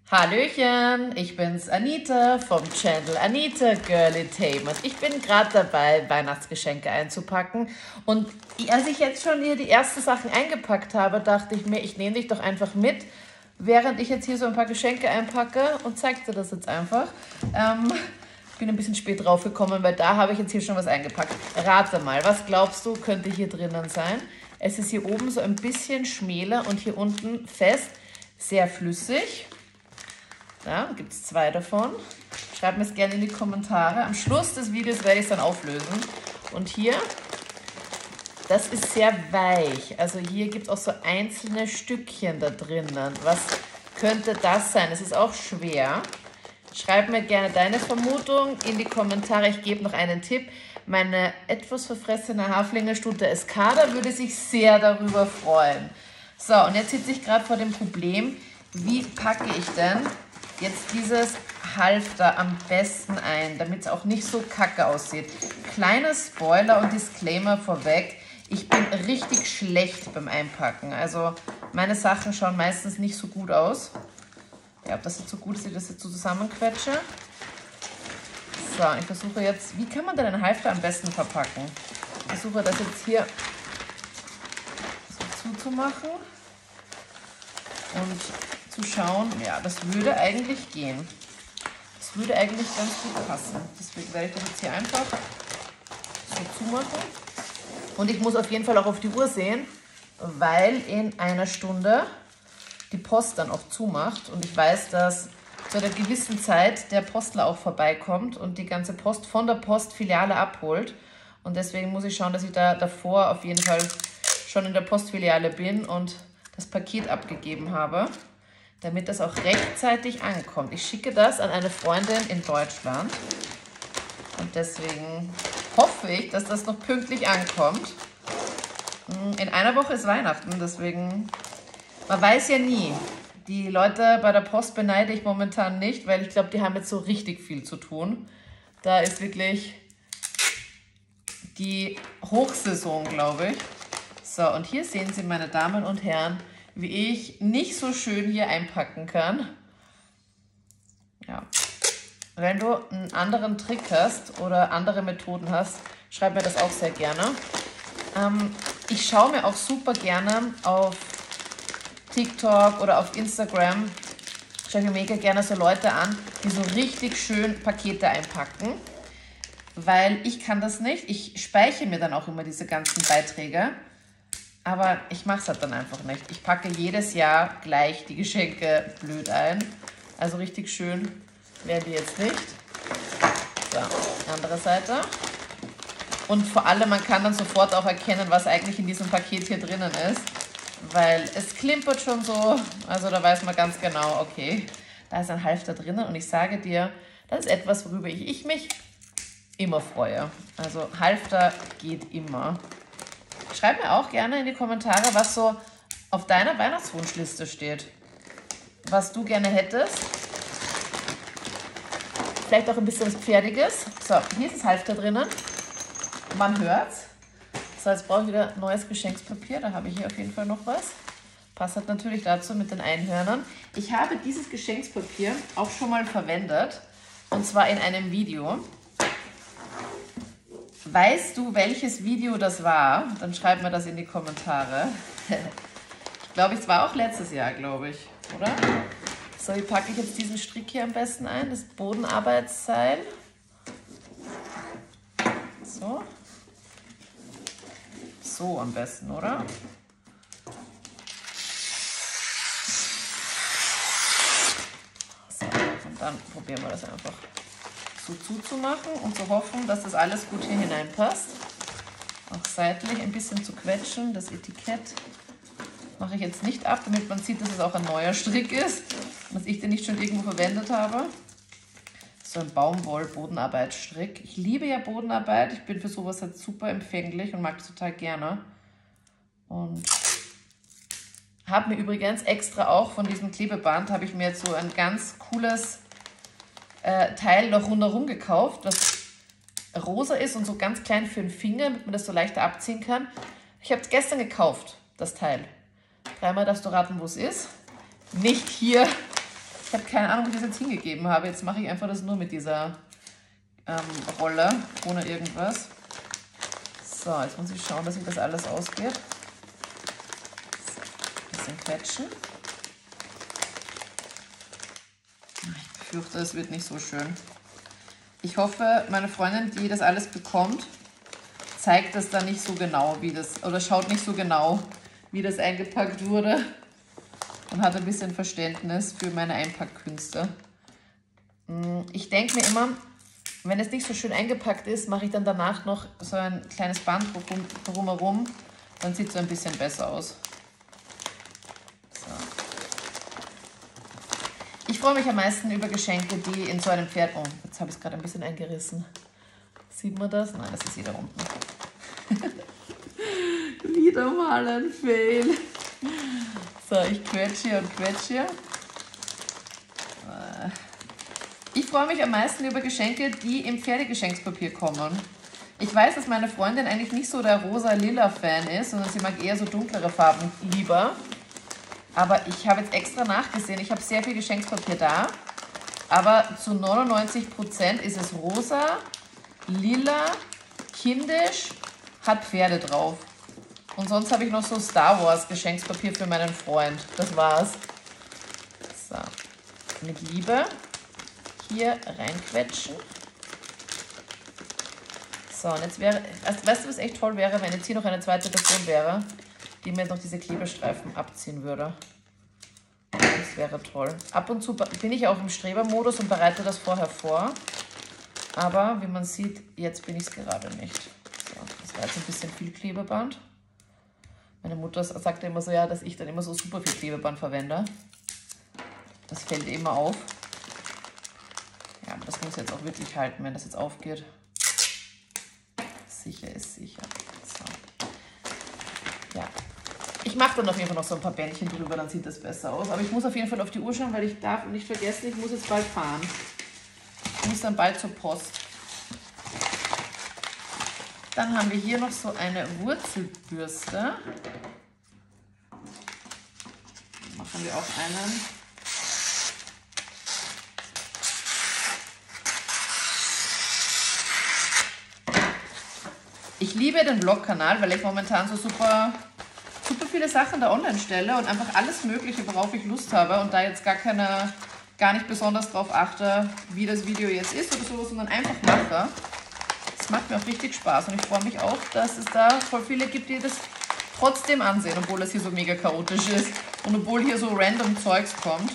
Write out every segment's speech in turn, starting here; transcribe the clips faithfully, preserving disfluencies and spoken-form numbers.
Hallöchen, ich bin's Anita vom Channel Anita Girlytainment. Ich bin gerade dabei, Weihnachtsgeschenke einzupacken und als ich jetzt schon hier die ersten Sachen eingepackt habe, dachte ich mir, ich nehme dich doch einfach mit, während ich jetzt hier so ein paar Geschenke einpacke und zeig dir das jetzt einfach. Ähm, ich bin ein bisschen spät drauf gekommen, weil da habe ich jetzt hier schon was eingepackt. Rate mal, was glaubst du, könnte hier drinnen sein? Es ist hier oben so ein bisschen schmäler und hier unten fest, sehr flüssig. Ja, gibt es zwei davon. Schreibt mir es gerne in die Kommentare. Am Schluss des Videos werde ich es dann auflösen. Und hier, das ist sehr weich. Also hier gibt es auch so einzelne Stückchen da drinnen. Was könnte das sein? Es ist auch schwer. Schreib mir gerne deine Vermutung in die Kommentare. Ich gebe noch einen Tipp. Meine etwas verfressene Haflingerstute Escada würde sich sehr darüber freuen. So, und jetzt sitze ich gerade vor dem Problem, wie packe ich denn jetzt dieses Halfter am besten ein, damit es auch nicht so kacke aussieht. Kleiner Spoiler und Disclaimer vorweg. Ich bin richtig schlecht beim Einpacken. Also meine Sachen schauen meistens nicht so gut aus. Ja, ob das jetzt so gut ist, dass ich das jetzt so zusammenquetsche. So, ich versuche jetzt, wie kann man denn einen Halfter am besten verpacken? Ich versuche das jetzt hier so zuzumachen und zu schauen, ja, das würde eigentlich gehen. Das würde eigentlich ganz gut passen. Deswegen werde ich das jetzt hier einfach so zumachen. Und ich muss auf jeden Fall auch auf die Uhr sehen, weil in einer Stunde die Post dann auch zumacht. Und ich weiß, dass zu einer gewissen Zeit der Postler auch vorbeikommt und die ganze Post von der Postfiliale abholt. Und deswegen muss ich schauen, dass ich da davor auf jeden Fall schon in der Postfiliale bin und das Paket abgegeben habe, damit das auch rechtzeitig ankommt. Ich schicke das an eine Freundin in Deutschland und deswegen hoffe ich, dass das noch pünktlich ankommt. In einer Woche ist Weihnachten, deswegen, man weiß ja nie. Die Leute bei der Post beneide ich momentan nicht, weil ich glaube, die haben jetzt so richtig viel zu tun. Da ist wirklich die Hochsaison, glaube ich. So, und hier sehen Sie, meine Damen und Herren, wie ich nicht so schön hier einpacken kann. Ja. Wenn du einen anderen Trick hast oder andere Methoden hast, schreib mir das auch sehr gerne. Ähm, ich schaue mir auch super gerne auf TikTok oder auf Instagram, schaue ich mir mega gerne so Leute an, die so richtig schön Pakete einpacken, weil ich kann das nicht. Ich speichere mir dann auch immer diese ganzen Beiträge. Aber ich mache es halt dann einfach nicht. Ich packe jedes Jahr gleich die Geschenke blöd ein. Also richtig schön werden die jetzt nicht. So, andere Seite. Und vor allem, man kann dann sofort auch erkennen, was eigentlich in diesem Paket hier drinnen ist. Weil es klimpert schon so. Also da weiß man ganz genau, okay, da ist ein Halfter drinnen. Und ich sage dir, das ist etwas, worüber ich, ich mich immer freue. Also Halfter geht immer. Schreib mir auch gerne in die Kommentare, was so auf deiner Weihnachtswunschliste steht. Was du gerne hättest. Vielleicht auch ein bisschen was Pferdiges. So, hier ist das Halfter drinnen. Man hört's. So, jetzt brauche ich wieder neues Geschenkspapier. Da habe ich hier auf jeden Fall noch was. Passt halt natürlich dazu mit den Einhörnern. Ich habe dieses Geschenkspapier auch schon mal verwendet. Und zwar in einem Video. Weißt du, welches Video das war? Dann schreib mir das in die Kommentare. Ich glaube, es war auch letztes Jahr, glaube ich, oder? So, wie packe ich jetzt diesen Strick hier am besten ein? Das Bodenarbeitsseil. So. So am besten, oder? So, und dann probieren wir das einfach so zuzumachen und zu hoffen, dass das alles gut hier hineinpasst. Auch seitlich ein bisschen zu quetschen. Das Etikett mache ich jetzt nicht ab, damit man sieht, dass es auch ein neuer Strick ist, dass ich den nicht schon irgendwo verwendet habe. So ein Baumwoll-Bodenarbeitsstrick. Ich liebe ja Bodenarbeit. Ich bin für sowas halt super empfänglich und mag das total gerne. Und habe mir übrigens extra auch von diesem Klebeband, habe ich mir jetzt so ein ganz cooles Äh, Teil noch rundherum gekauft, das rosa ist und so ganz klein für den Finger, damit man das so leichter abziehen kann. Ich habe es gestern gekauft, das Teil. Dreimal darfst du raten, wo es ist. Nicht hier Ich habe keine Ahnung, wie ich das jetzt hingegeben habe. Jetzt mache ich einfach das nur mit dieser ähm, Rolle, ohne irgendwas. So, jetzt muss ich schauen, dass sich das alles ausgeht. So, ein bisschen quetschen. Ich befürchte, es wird nicht so schön. Ich hoffe, meine Freundin, die das alles bekommt, zeigt das dann nicht so genau, wie das, oder schaut nicht so genau, wie das eingepackt wurde. Und hat ein bisschen Verständnis für meine Einpackkünste. Ich denke mir immer, wenn es nicht so schön eingepackt ist, mache ich dann danach noch so ein kleines Band drumherum. Dann sieht es so ein bisschen besser aus. So. Ich freue mich am meisten über Geschenke, die in so einem Pferd... Oh, jetzt habe ich es gerade ein bisschen eingerissen. Sieht man das? Nein, das ist wieder unten. Wieder mal ein Fail. So, ich quetsche hier und quetsche hier. Ich freue mich am meisten über Geschenke, die im Pferdegeschenkspapier kommen. Ich weiß, dass meine Freundin eigentlich nicht so der rosa-lila-Fan ist, sondern sie mag eher so dunklere Farben lieber. Aber ich habe jetzt extra nachgesehen. Ich habe sehr viel Geschenkspapier da. Aber zu neunundneunzig Prozent ist es rosa, lila, kindisch, hat Pferde drauf. Und sonst habe ich noch so Star Wars Geschenkspapier für meinen Freund. Das war's. So. Mit Liebe hier reinquetschen. So, und jetzt wäre, weißt du, was echt toll wäre, wenn jetzt hier noch eine zweite Person wäre, die mir jetzt noch diese Klebestreifen abziehen würde. Das wäre toll. Ab und zu bin ich auch im Strebermodus und bereite das vorher vor. Aber wie man sieht, jetzt bin ich es gerade nicht. So, das war jetzt ein bisschen viel Klebeband. Meine Mutter sagt immer so, ja, dass ich dann immer so super viel Klebeband verwende. Das fällt immer auf. Ja, aber das muss jetzt auch wirklich halten, wenn das jetzt aufgeht. Sicher ist sicher. So. Ja. Ich mache dann auf jeden Fall noch so ein paar Bändchen drüber, dann sieht das besser aus. Aber ich muss auf jeden Fall auf die Uhr schauen, weil ich darf nicht vergessen, ich muss jetzt bald fahren. Ich muss dann bald zur Post. Dann haben wir hier noch so eine Wurzelbürste. Machen wir auch einen. Ich liebe den Vlog-Kanal, weil ich momentan so super, super viele Sachen da online stelle und einfach alles Mögliche, worauf ich Lust habe und da jetzt gar keine, gar nicht besonders darauf achte, wie das Video jetzt ist oder so, sondern einfach mache. Das macht mir auch richtig Spaß und ich freue mich auch, dass es da voll viele gibt, die das trotzdem ansehen, obwohl das hier so mega chaotisch ist und obwohl hier so random Zeugs kommt.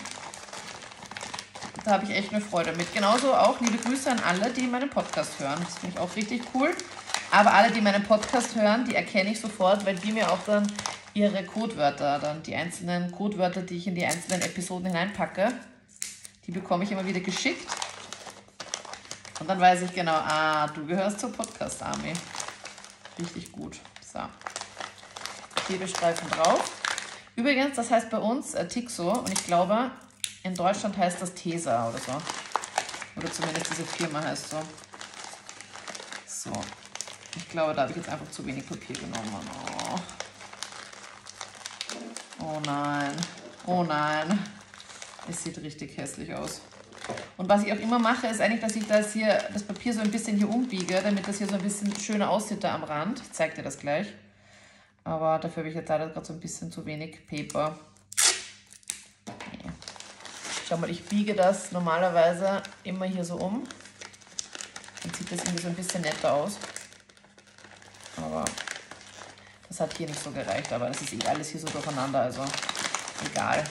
Da habe ich echt eine Freude mit. Genauso auch liebe Grüße an alle, die meinen Podcast hören. Das finde ich auch richtig cool. Aber alle, die meinen Podcast hören, die erkenne ich sofort, weil die mir auch dann ihre Codewörter, dann die einzelnen Codewörter, die ich in die einzelnen Episoden hineinpacke, die bekomme ich immer wieder geschickt. Und dann weiß ich genau, ah, du gehörst zur Podcast-Army. Richtig gut. So. Klebestreifen drauf. Übrigens, das heißt bei uns äh, Tixo und ich glaube, in Deutschland heißt das Tesa oder so. Oder zumindest diese Firma heißt so. So. Ich glaube, da habe ich jetzt einfach zu wenig Papier genommen. Oh, oh nein. Oh nein. Es sieht richtig hässlich aus. Und was ich auch immer mache, ist eigentlich, dass ich das hier, das Papier so ein bisschen hier umbiege, damit das hier so ein bisschen schöner aussieht da am Rand. Ich zeige dir das gleich. Aber dafür habe ich jetzt leider gerade so ein bisschen zu wenig Paper. Nee. Schau mal, ich biege das normalerweise immer hier so um. Dann sieht das irgendwie so ein bisschen netter aus. Aber das hat hier nicht so gereicht. Aber das ist eh alles hier so durcheinander, also egal.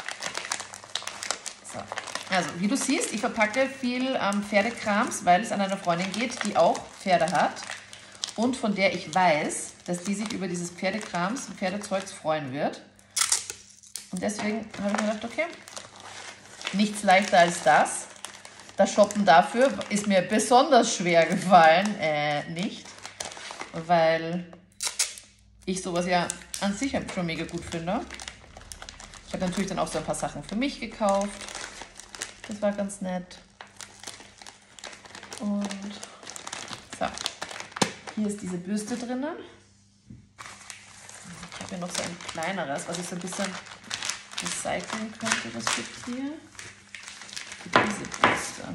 So. Also, wie du siehst, ich verpacke viel ähm, Pferdekrams, weil es an eine Freundin geht, die auch Pferde hat und von der ich weiß, dass die sich über dieses Pferdekrams und Pferdezeugs freuen wird. Und deswegen habe ich mir gedacht, okay, nichts leichter als das. Das Shoppen dafür ist mir besonders schwer gefallen, äh, nicht, weil ich sowas ja an sich schon mega gut finde. Ich habe natürlich dann auch so ein paar Sachen für mich gekauft. Das war ganz nett. Und so, hier ist diese Bürste drinnen. Ich habe hier noch so ein kleineres, was ich so ein bisschen recyceln könnte. Das gibt hier. für diese Bürste.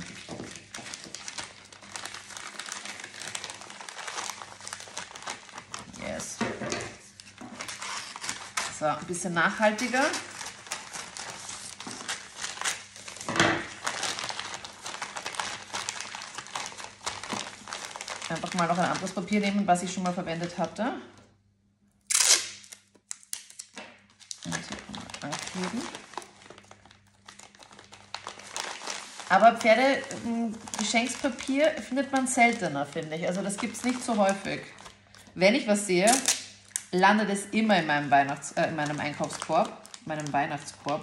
Yes. So, ein bisschen nachhaltiger. Einfach mal noch ein anderes Papier nehmen, was ich schon mal verwendet hatte. Und hier kann man ankleben. Aber Pferdegeschenkspapier findet man seltener, finde ich. Also das gibt es nicht so häufig. Wenn ich was sehe, landet es immer in meinem, Weihnachts-, äh, in meinem Einkaufskorb, meinem Weihnachtskorb.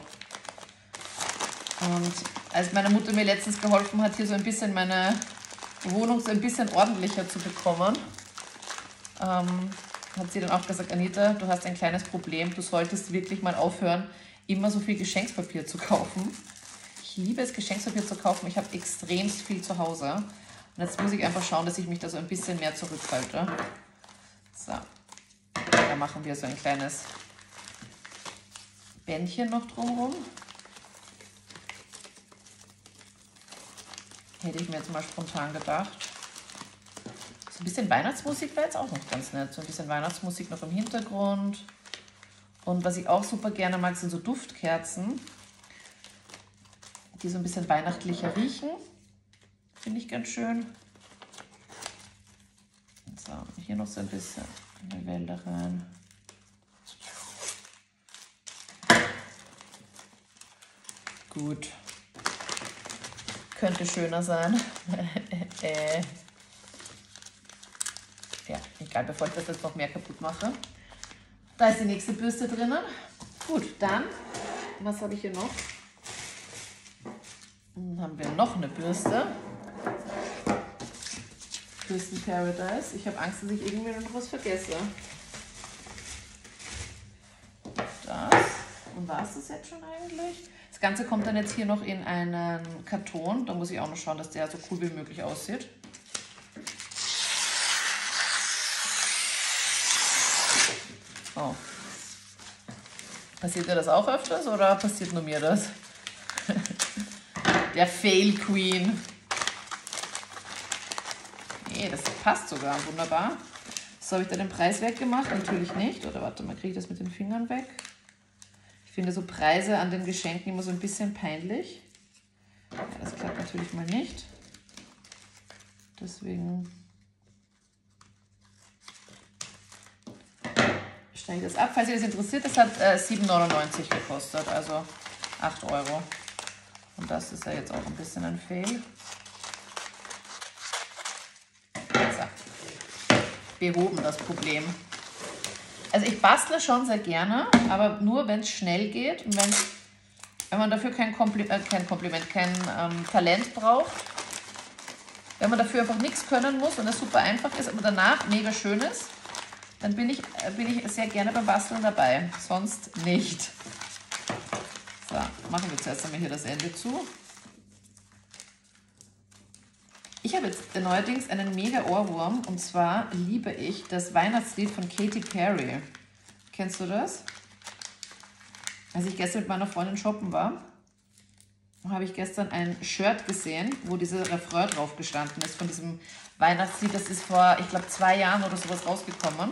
Und als meine Mutter mir letztens geholfen hat, hier so ein bisschen meine Wohnung so ein bisschen ordentlicher zu bekommen, ähm, hat sie dann auch gesagt, Anita, du hast ein kleines Problem, du solltest wirklich mal aufhören, immer so viel Geschenkspapier zu kaufen. Ich liebe es, Geschenkspapier zu kaufen, ich habe extremst viel zu Hause. Und jetzt muss ich einfach schauen, dass ich mich da so ein bisschen mehr zurückhalte. So, da machen wir so ein kleines Bändchen noch drumherum. Hätte ich mir jetzt mal spontan gedacht. So ein bisschen Weihnachtsmusik wäre jetzt auch noch ganz nett. So ein bisschen Weihnachtsmusik noch im Hintergrund. Und was ich auch super gerne mag, sind so Duftkerzen, die so ein bisschen weihnachtlicher riechen. Finde ich ganz schön. So, hier noch so ein bisschen eine Welle rein. Gut. Könnte schöner sein. äh. Ja, egal, bevor ich das jetzt noch mehr kaputt mache. Da ist die nächste Bürste drinnen. Gut, dann, was habe ich hier noch? Dann haben wir noch eine Bürste. Bürsten Paradise. Ich habe Angst, dass ich irgendwie noch was vergesse. Das. Und war es das jetzt schon eigentlich? Das Ganze kommt dann jetzt hier noch in einen Karton. Da muss ich auch noch schauen, dass der so cool wie möglich aussieht. Oh. Passiert dir das auch öfters oder passiert nur mir das? Der Fail Queen. Nee, das passt sogar. Wunderbar. So, habe ich da den Preis weggemacht? Natürlich nicht. Oder warte mal, kriege ich das mit den Fingern weg? Ich finde so Preise an den Geschenken immer so ein bisschen peinlich. Ja, das klappt natürlich mal nicht. Deswegen steige ich das ab. Falls ihr das interessiert, das hat äh, sieben neunundneunzig gekostet, also acht Euro. Und das ist ja jetzt auch ein bisschen ein Fail. So. Behoben das Problem. Also ich bastle schon sehr gerne, aber nur wenn es schnell geht und wenn, wenn man dafür kein, Kompli äh, kein Kompliment, kein ähm, Talent braucht. Wenn man dafür einfach nichts können muss und es super einfach ist, aber danach mega schön ist, dann bin ich, äh, bin ich sehr gerne beim Basteln dabei. Sonst nicht. So, machen wir zuerst einmal hier das Ende zu. Ich habe jetzt neuerdings einen mega Ohrwurm und zwar liebe ich das Weihnachtslied von Katy Perry. Kennst du das? Als ich gestern mit meiner Freundin shoppen war, habe ich gestern ein Shirt gesehen, wo dieser Refrain drauf gestanden ist von diesem Weihnachtslied. Das ist vor, ich glaube, zwei Jahren oder sowas rausgekommen.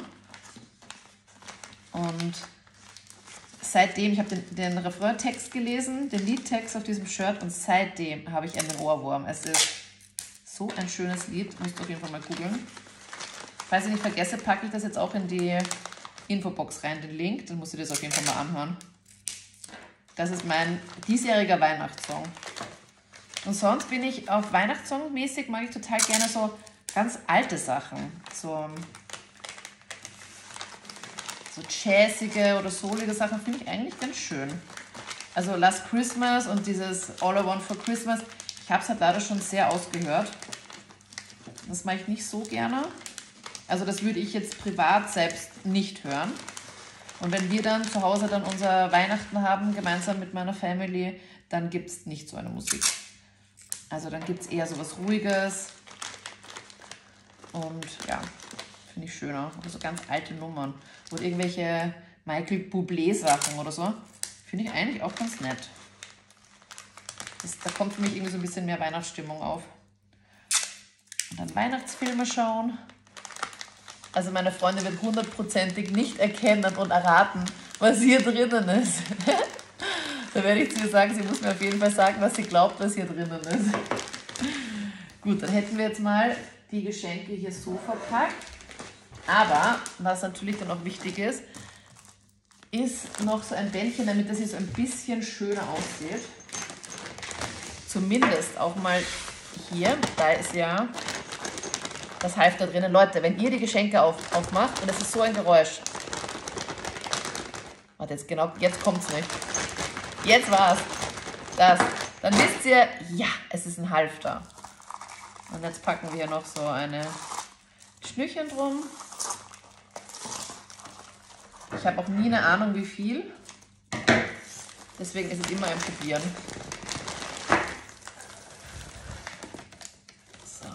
Und seitdem, ich habe den, den Refrain-Text gelesen, den Liedtext auf diesem Shirt und seitdem habe ich einen Ohrwurm. Es ist so ein schönes Lied, müsst ihr auf jeden Fall mal googeln. Falls ich nicht vergesse, packe ich das jetzt auch in die Infobox rein, den Link, dann musst du das auf jeden Fall mal anhören. Das ist mein diesjähriger Weihnachtssong. Und sonst bin ich auf Weihnachtssong-mäßig, mag ich total gerne so ganz alte Sachen. So, so jazzige oder soulige Sachen finde ich eigentlich ganz schön. Also Last Christmas und dieses All I Want for Christmas, ich habe es halt leider schon sehr ausgehört. Das mache ich nicht so gerne. Also das würde ich jetzt privat selbst nicht hören. Und wenn wir dann zu Hause dann unser Weihnachten haben, gemeinsam mit meiner Family, dann gibt es nicht so eine Musik. Also dann gibt es eher so was Ruhiges. Und ja, finde ich schöner. Also ganz alte Nummern. Oder irgendwelche Michael Bublé Sachen oder so. Finde ich eigentlich auch ganz nett. Das, da kommt für mich irgendwie so ein bisschen mehr Weihnachtsstimmung auf. Und dann Weihnachtsfilme schauen. Also meine Freundin wird hundertprozentig nicht erkennen und erraten, was hier drinnen ist. Da werde ich zu ihr sagen, sie muss mir auf jeden Fall sagen, was sie glaubt, was hier drinnen ist. Gut, dann hätten wir jetzt mal die Geschenke hier so verpackt. Aber, was natürlich dann auch wichtig ist, ist noch so ein Bändchen, damit das hier so ein bisschen schöner aussieht. Zumindest auch mal hier, da ist ja das Halfter drinnen. Leute, wenn ihr die Geschenke auf, aufmacht und es ist so ein Geräusch. Warte, jetzt genau, jetzt kommt es nicht. Jetzt war's. Das. Dann wisst ihr, ja, es ist ein Halfter. Und jetzt packen wir hier noch so eine Schnürchen drum. Ich habe auch nie eine Ahnung, wie viel. Deswegen ist es immer ein Probieren. So.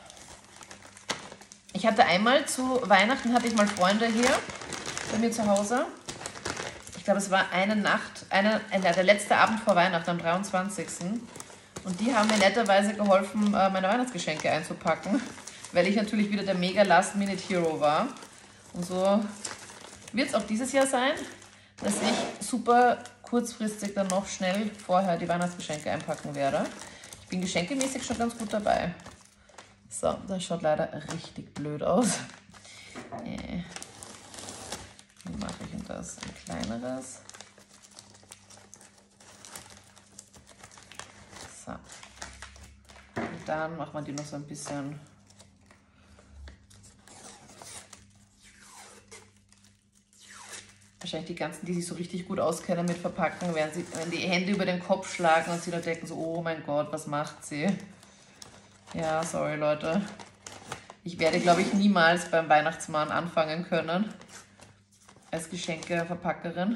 Ich hatte einmal zu Weihnachten, hatte ich mal Freunde hier bei mir zu Hause. Ich glaube, es war eine Nacht, eine, der letzte Abend vor Weihnachten, am dreiundzwanzigsten Und die haben mir netterweise geholfen, meine Weihnachtsgeschenke einzupacken, weil ich natürlich wieder der mega Last-Minute-Hero war. Und so wird es auch dieses Jahr sein, dass ich super kurzfristig dann noch schnell vorher die Weihnachtsgeschenke einpacken werde. Ich bin geschenkemäßig schon ganz gut dabei. So, das schaut leider richtig blöd aus. Äh. Wie mache ich denn das? Ein kleineres. So. Und dann macht man die noch so ein bisschen. Wahrscheinlich die ganzen, die sich so richtig gut auskennen mit Verpacken, werden sie, wenn die Hände über den Kopf schlagen und sie da denken so, oh mein Gott, was macht sie? Ja, sorry Leute. Ich werde, glaube ich, niemals beim Weihnachtsmann anfangen können. Als Geschenkeverpackerin.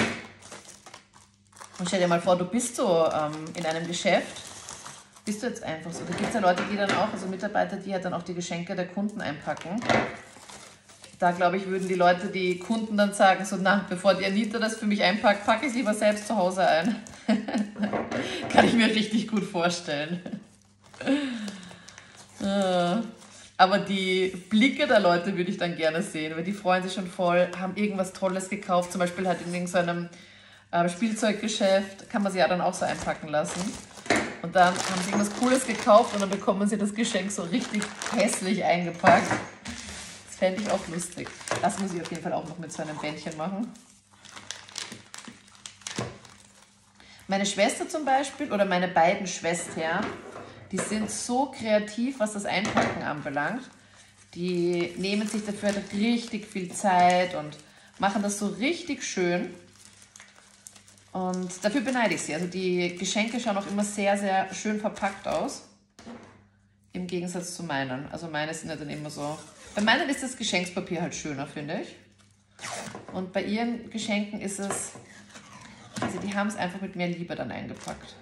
Und stell dir mal vor, du bist so ähm, in einem Geschäft, bist du jetzt einfach so. Da gibt es ja Leute, die dann auch, also Mitarbeiter, die halt dann auch die Geschenke der Kunden einpacken. Da, glaube ich, würden die Leute, die Kunden dann sagen, so, na, bevor die Anita das für mich einpackt, packe ich es lieber selbst zu Hause ein. Kann ich mir richtig gut vorstellen. äh. Aber die Blicke der Leute würde ich dann gerne sehen, weil die freuen sich schon voll, haben irgendwas Tolles gekauft. Zum Beispiel halt in irgendeinem äh, Spielzeuggeschäft, kann man sie ja dann auch so einpacken lassen. Und dann haben sie irgendwas Cooles gekauft und dann bekommen sie das Geschenk so richtig hässlich eingepackt. Das fände ich auch lustig. Das muss ich auf jeden Fall auch noch mit so einem Bändchen machen. Meine Schwester zum Beispiel, oder meine beiden Schwestern, die sind so kreativ, was das Einpacken anbelangt. Die nehmen sich dafür halt richtig viel Zeit und machen das so richtig schön. Und dafür beneide ich sie. Also die Geschenke schauen auch immer sehr, sehr schön verpackt aus. Im Gegensatz zu meinen. Also meine sind ja dann immer so... Bei meinen ist das Geschenkspapier halt schöner, finde ich. Und bei ihren Geschenken ist es... Also die haben es einfach mit mehr Liebe dann eingepackt.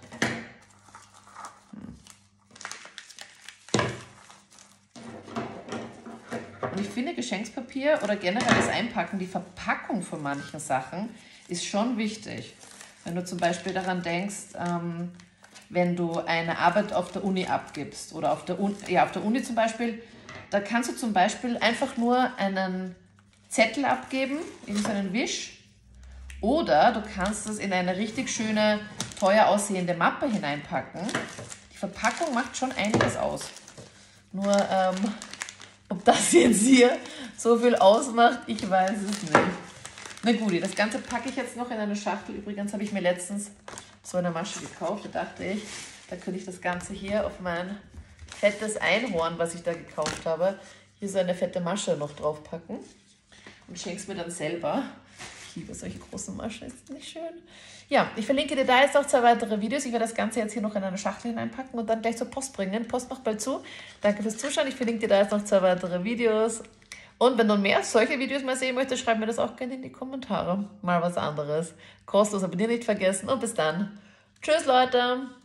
Und ich finde, Geschenkspapier oder generell das Einpacken, die Verpackung von manchen Sachen ist schon wichtig. Wenn du zum Beispiel daran denkst, ähm, wenn du eine Arbeit auf der Uni abgibst oder auf der, Un ja, auf der Uni zum Beispiel, da kannst du zum Beispiel einfach nur einen Zettel abgeben, in so einen Wisch, oder du kannst es in eine richtig schöne, teuer aussehende Mappe hineinpacken. Die Verpackung macht schon einiges aus. Nur, ähm, ob das jetzt hier so viel ausmacht, ich weiß es nicht. Na gut, das Ganze packe ich jetzt noch in eine Schachtel. Übrigens habe ich mir letztens so eine Masche gekauft. Da dachte ich, da könnte ich das Ganze hier auf mein fettes Einhorn, was ich da gekauft habe, hier so eine fette Masche noch drauf packen. Und schenke es mir dann selber. Ich liebe solche großen Maschen, ist nicht schön? Ja, ich verlinke dir da jetzt noch zwei weitere Videos. Ich werde das Ganze jetzt hier noch in eine Schachtel hineinpacken und dann gleich zur Post bringen. Post macht bald zu. Danke fürs Zuschauen. Ich verlinke dir da jetzt noch zwei weitere Videos. Und wenn du mehr solche Videos mal sehen möchtest, schreib mir das auch gerne in die Kommentare. Mal was anderes. Kostenlos abonnieren nicht vergessen und bis dann. Tschüss, Leute!